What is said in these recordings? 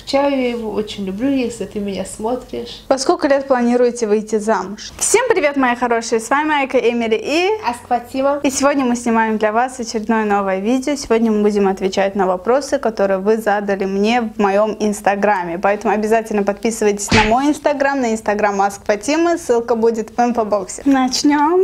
скучаю, я его очень люблю, если ты меня смотришь. Во сколько лет планируете выйти замуж? Всем привет, мои хорошие, с вами Айка, Эмили и Аскватима. И сегодня мы снимаем для вас очередное новое видео. Сегодня мы будем отвечать на вопросы, которые вы задали мне в моем инстаграме. Поэтому обязательно подписывайтесь на мой инстаграм, на инстаграм Аскватимы. Ссылка будет в инфобоксе. Начнем.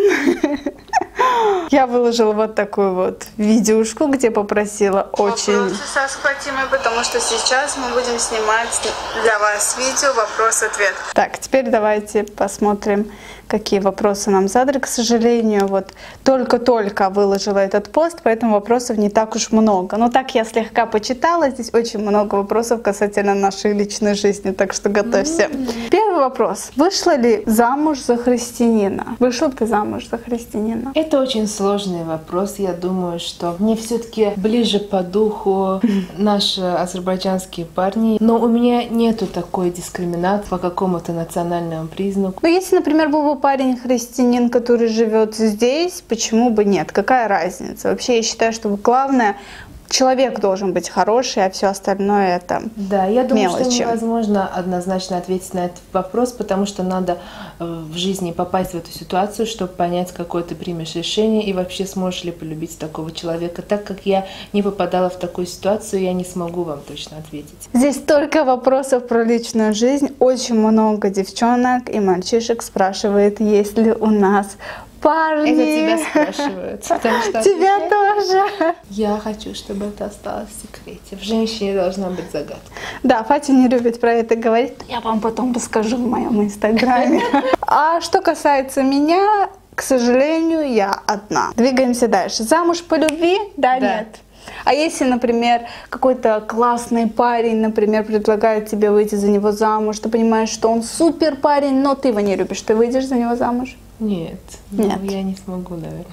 Я выложила вот такую вот видюшку, где попросила очень... Вопросы с Аскватимой, потому что сейчас мы будем снимать для вас видео вопрос-ответ. Так, теперь давайте посмотрим, какие вопросы нам задали. К сожалению, вот только-только выложила этот пост, поэтому вопросов не так уж много. Но так я слегка почитала, здесь очень много вопросов касательно нашей личной жизни, так что готовься. Первый вопрос. Вышла ли замуж за христианина? Вышла бы ты замуж за христианина? Это очень сложный вопрос. Я думаю, что мне все-таки ближе по духу наши азербайджанские парни. Но у меня нету такой дискриминации по какому-то национальному признаку. Но если, например, был бы парень христианин, который живет здесь, почему бы нет? Какая разница? Вообще, я считаю, что главное, человек должен быть хороший, а все остальное это да, я думаю, мелочи. что невозможно однозначно ответить на этот вопрос, потому что надо в жизни попасть в эту ситуацию, чтобы понять, какое ты примешь решение и вообще сможешь ли полюбить такого человека. Так как я не попадала в такую ситуацию, я не смогу вам точно ответить. Здесь столько вопросов про личную жизнь. Очень много девчонок и мальчишек спрашивает, есть ли у нас парни. Это тебя спрашивают. Тебя тоже. Я хочу, чтобы это осталось в секрете. В женщине должна быть загадка. Да, Фатя не любит про это говорить. Я вам потом расскажу в моем инстаграме. А что касается меня, к сожалению, я одна. Двигаемся дальше. Замуж по любви? Да, нет. А если, например, какой-то классный парень, например, предлагает тебе выйти за него замуж, ты понимаешь, что он супер парень, но ты его не любишь, ты выйдешь за него замуж? Нет, Нет. Я не смогу, наверное.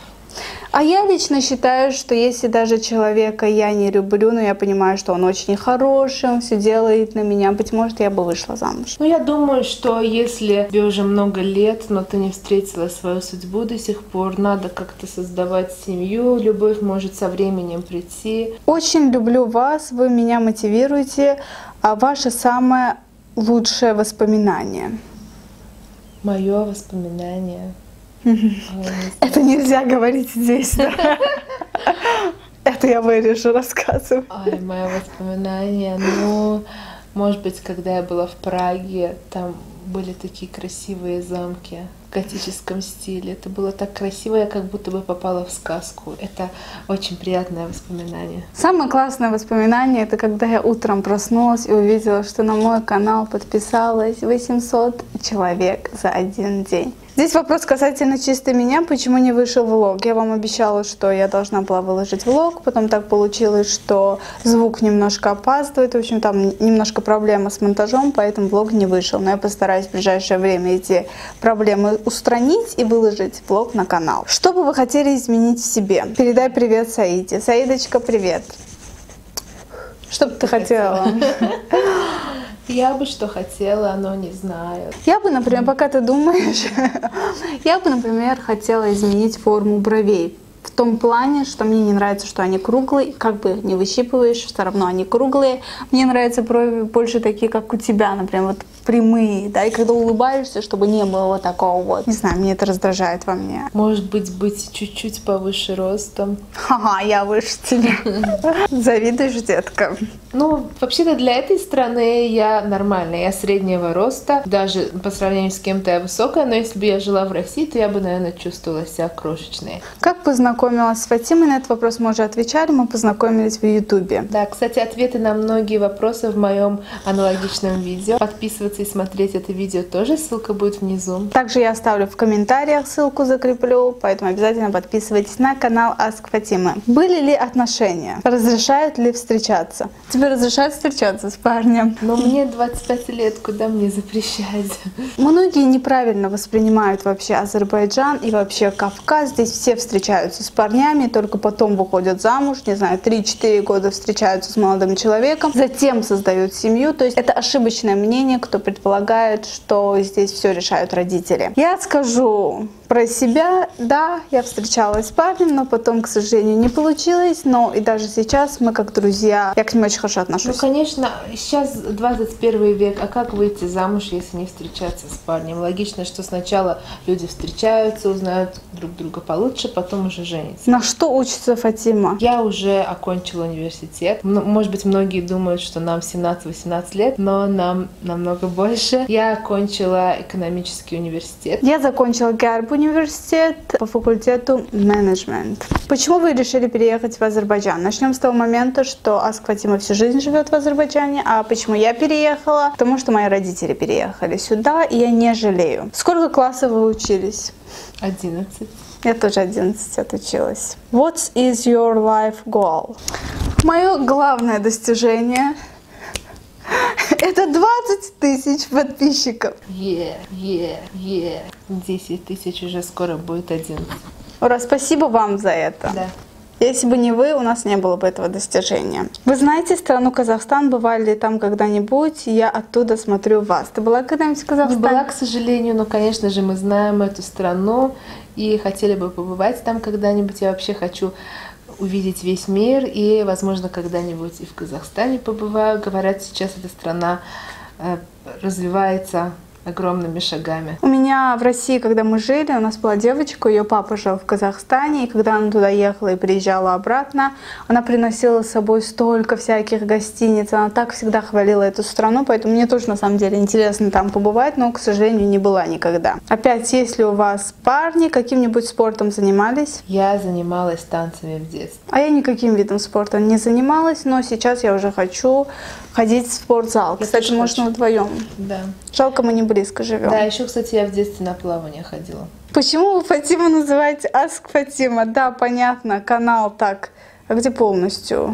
А я лично считаю, что если даже человека я не люблю, но я понимаю, что он очень хороший, он все делает на меня, быть может, я бы вышла замуж. Ну, я думаю, что если тебе уже много лет, но ты не встретила свою судьбу до сих пор, надо как-то создавать семью, любовь может со временем прийти. Очень люблю вас, вы меня мотивируете. А ваше самое лучшее воспоминание? Мое воспоминание. Это нельзя говорить здесь, да? Это я вырежу, рассказываю. Ай, мое воспоминание, ну, может быть, когда я была в Праге, там были такие красивые замки в готическом стиле. Это было так красиво, я как будто бы попала в сказку. Это очень приятное воспоминание. Самое классное воспоминание — это когда я утром проснулась и увидела, что на мой канал подписалось 800 человек за один день. Здесь вопрос касательно чисто меня, почему не вышел влог. Я вам обещала, что я должна была выложить влог, потом так получилось, что звук немножко опаздывает, в общем, там немножко проблема с монтажом, поэтому влог не вышел. Но я постараюсь в ближайшее время эти проблемы устранить и выложить влог на канал. Что бы вы хотели изменить в себе? Передай привет Саиде. Саидочка, привет. Что бы ты хотела? Я бы что хотела, но не знаю. Я бы, например, пока ты думаешь, я бы, например, хотела изменить форму бровей. В том плане, что мне не нравится, что они круглые, как бы не выщипываешь, все равно они круглые. Мне нравятся брови больше такие, как у тебя, например, вот прямые, да, и когда улыбаешься, чтобы не было вот такого вот. Не знаю, мне это раздражает во мне. Может быть чуть-чуть повыше ростом. Ага, я выше тебя. Завидуешь, детка? Ну, вообще-то для этой страны я нормальная, я среднего роста, даже по сравнению с кем-то я высокая, но если бы я жила в России, то я бы, наверное, чувствовала себя крошечной. Как познакомилась с Фатимой? На этот вопрос мы уже отвечали, мы познакомились в Ютубе. Да, кстати, ответы на многие вопросы в моем аналогичном видео. Подписываться и смотреть это видео тоже, ссылка будет внизу. Также я оставлю в комментариях, ссылку закреплю, поэтому обязательно подписывайтесь на канал Ask Фатимы. Были ли отношения? Разрешают ли встречаться? Тебе разрешают встречаться с парнем? Но мне 25 лет, куда мне запрещать? Многие неправильно воспринимают вообще Азербайджан и вообще Кавказ. Здесь все встречаются с парнями, только потом выходят замуж, не знаю, 3-4 года встречаются с молодым человеком, затем создают семью. То есть это ошибочное мнение, кто предполагает, что здесь все решают родители. Я скажу Про себя, да, я встречалась с парнем, но потом, к сожалению, не получилось. Но и даже сейчас мы как друзья, я к нему очень хорошо отношусь. Ну, конечно, сейчас 21 век, а как выйти замуж, если не встречаться с парнем? Логично, что сначала люди встречаются, узнают друг друга получше, потом уже женятся. На что учится Фатима? Я уже окончила университет. Может быть, многие думают, что нам 17-18 лет, но нам намного больше. Я окончила экономический университет. Я закончила Герб университет по факультету менеджмент. Почему вы решили переехать в Азербайджан? Начнем с того момента, что Аск Фатима всю жизнь живет в Азербайджане. А почему я переехала? Потому что мои родители переехали сюда, и я не жалею. Сколько классов вы учились? 11. Я тоже 11 отучилась. What is your life goal? Мое главное достижение — это 20 тысяч подписчиков. 10 тысяч уже скоро будет 11. Ура, спасибо вам за это. Да. Если бы не вы, у нас не было бы этого достижения. Вы знаете страну Казахстан? Бывали ли там когда-нибудь? Я оттуда смотрю вас. Ты была когда-нибудь в Казахстане? Не была, к сожалению, но, конечно же, мы знаем эту страну и хотели бы побывать там когда-нибудь. Я вообще хочу увидеть весь мир и, возможно, когда-нибудь и в Казахстане побываю. Говорят, сейчас эта страна развивается огромными шагами. У меня в России, когда мы жили, у нас была девочка, ее папа жил в Казахстане, и когда она туда ехала и приезжала обратно, она приносила с собой столько всяких гостиниц, она так всегда хвалила эту страну, поэтому мне тоже на самом деле интересно там побывать, но, к сожалению, не была никогда. Опять, если у вас парни, каким-нибудь спортом занимались? Я занималась танцами в детстве. А я никаким видом спорта не занималась, но сейчас я уже хочу ходить в спортзал. Я Кстати, можно вдвоем. Да. Жалко, мы не близко живем. Да, еще, кстати, я в детстве на плавание ходила. Почему вы Фатима называете Аск Фатима? Да, понятно, канал так. А где полностью?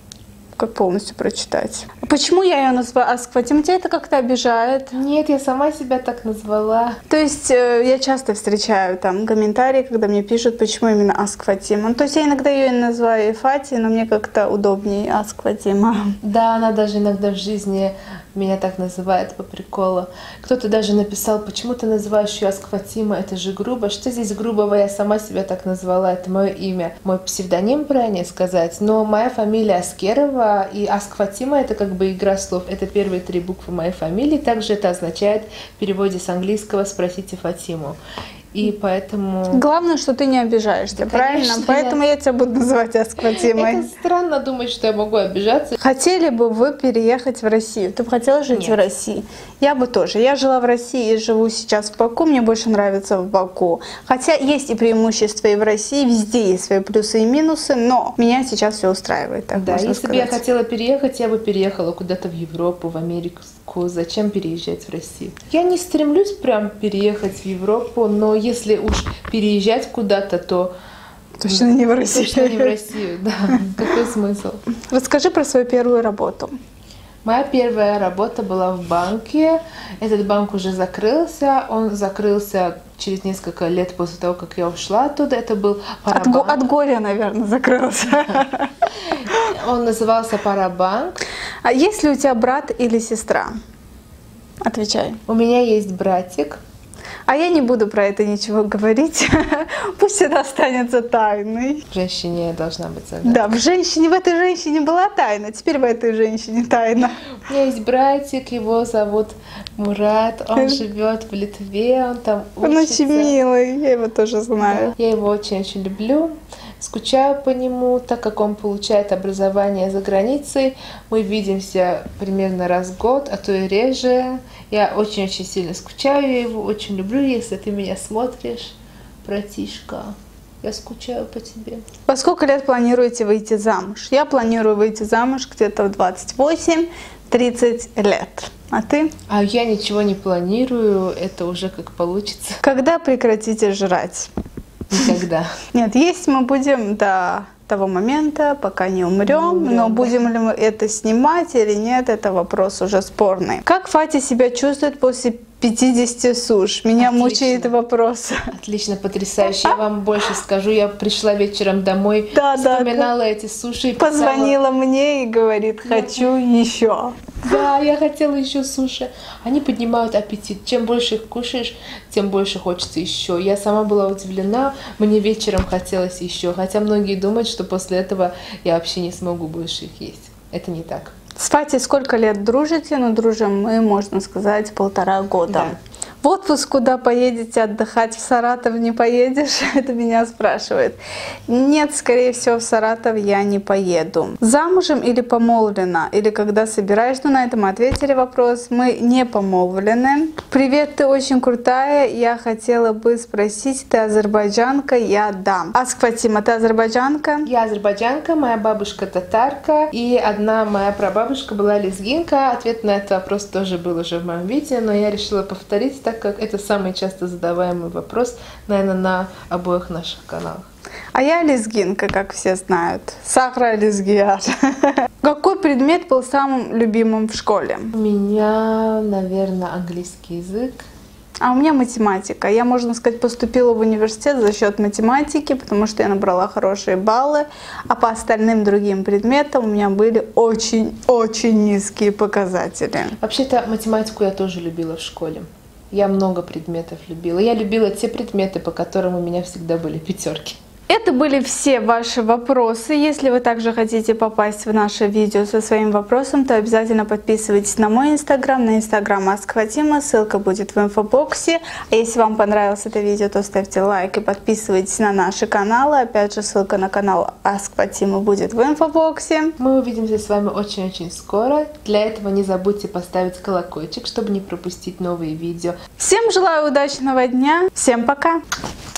Как полностью прочитать? Почему я ее называю Аск Фатима? Тебя это как-то обижает? Нет, я сама себя так назвала. То есть я часто встречаю там комментарии, когда мне пишут, почему именно Аск Фатима. То есть я иногда ее называю Фати, но мне как-то удобнее Аск Фатима. Да, она даже иногда в жизни меня так называет по приколу. Кто-то даже написал, почему ты называешь ее Аск Фатима, это же грубо. Что здесь грубого? Я сама себя так назвала, это мое имя. Мой псевдоним, правильнее сказать, но моя фамилия Аскерова, и Аск Фатима — это как бы игра слов. Это первые 3 буквы моей фамилии. Также это означает в переводе с английского «спросите Фатиму». И поэтому... Главное, что ты не обижаешься, да, правильно? Конечно, поэтому я тебя буду называть Аск Фатимой. Это странно думать, что я могу обижаться. Хотели бы вы переехать в Россию? Ты бы хотела жить в России? Я бы тоже. Я жила в России и живу сейчас в Баку. Мне больше нравится в Баку. Хотя есть и преимущества и в России. Везде есть свои плюсы и минусы. Но меня сейчас все устраивает. Так да, если сказать. бы я хотела переехать, я бы переехала куда-то в Европу, в Америку. Зачем переезжать в Россию? Я не стремлюсь прям переехать в Европу, но если уж переезжать куда-то, то точно не в Россию. Точно не в Россию, да. Какой смысл? Расскажи про свою первую работу. Моя первая работа была в банке. Этот банк уже закрылся. Он закрылся через несколько лет после того, как я ушла оттуда. Это был Парабанк. От горя, наверное, закрылся. Он назывался Парабанк. А есть ли у тебя брат или сестра? Отвечай. У меня есть братик. А я не буду про это ничего говорить. Пусть это останется тайной. В женщине должна быть загадка. Да, в этой женщине была тайна. Теперь в этой женщине тайна. У меня есть братик, его зовут Мурат. Он живет в Литве, он там учится. Он очень милый, я его тоже знаю. Да, я его очень-очень люблю. Скучаю по нему, так как он получает образование за границей. Мы видимся примерно раз в год, а то и реже. Я очень-очень сильно скучаю, я его очень люблю. Если ты меня смотришь, братишка, я скучаю по тебе. Во сколько лет планируете выйти замуж? Я планирую выйти замуж где-то в 28-30 лет. А ты? А я ничего не планирую, это уже как получится. Когда прекратите жрать? Никогда. Нет, есть мы будем до того момента, пока не умрем, но будем ли мы это снимать или нет, это вопрос уже спорный. Как Фати себя чувствует после 50 суш? Меня Отлично. мучает вопрос. Отлично, потрясающе. Я вам больше скажу. Я пришла вечером домой, вспоминала эти суши. И позвонила мне и говорит, хочу еще. Да, я хотела еще суши. Они поднимают аппетит. Чем больше их кушаешь, тем больше хочется еще. Я сама была удивлена. Мне вечером хотелось еще. Хотя многие думают, что после этого я вообще не смогу больше их есть. Это не так. С Фатей сколько лет дружите? Ну, дружим мы, можно сказать, 1,5 года. Да. В отпуск куда поедете отдыхать? В Саратов не поедешь? Это меня спрашивает. Нет, скорее всего, в Саратов я не поеду. Замужем или помолвлена? Или когда собираешь? Ну, на это мы ответили вопрос. Мы не помолвлены. Привет, ты очень крутая. Я хотела бы спросить, ты азербайджанка? Я да. Аск Фатима, ты азербайджанка? Я азербайджанка, моя бабушка татарка, и одна моя прабабушка была лезгинка. Ответ на этот вопрос тоже был уже в моем видео, но я решила повторить, так как это самый часто задаваемый вопрос, наверное, на обоих наших каналах. А я лезгинка, как все знают. Сахра лезгияр. Какой предмет был самым любимым в школе? У меня, наверное, английский язык. А у меня математика. Я, можно сказать, поступила в университет за счет математики, потому что я набрала хорошие баллы, а по остальным другим предметам у меня были очень-очень низкие показатели. Вообще-то математику я тоже любила в школе. Я много предметов любила. Я любила те предметы, по которым у меня всегда были 5. Это были все ваши вопросы. Если вы также хотите попасть в наше видео со своим вопросом, то обязательно подписывайтесь на мой инстаграм, на инстаграм Аск Фатима. Ссылка будет в инфобоксе. А если вам понравилось это видео, то ставьте лайк и подписывайтесь на наши каналы. Опять же, ссылка на канал Аск Фатима будет в инфобоксе. Мы увидимся с вами очень-очень скоро. Для этого не забудьте поставить колокольчик, чтобы не пропустить новые видео. Всем желаю удачного дня. Всем пока!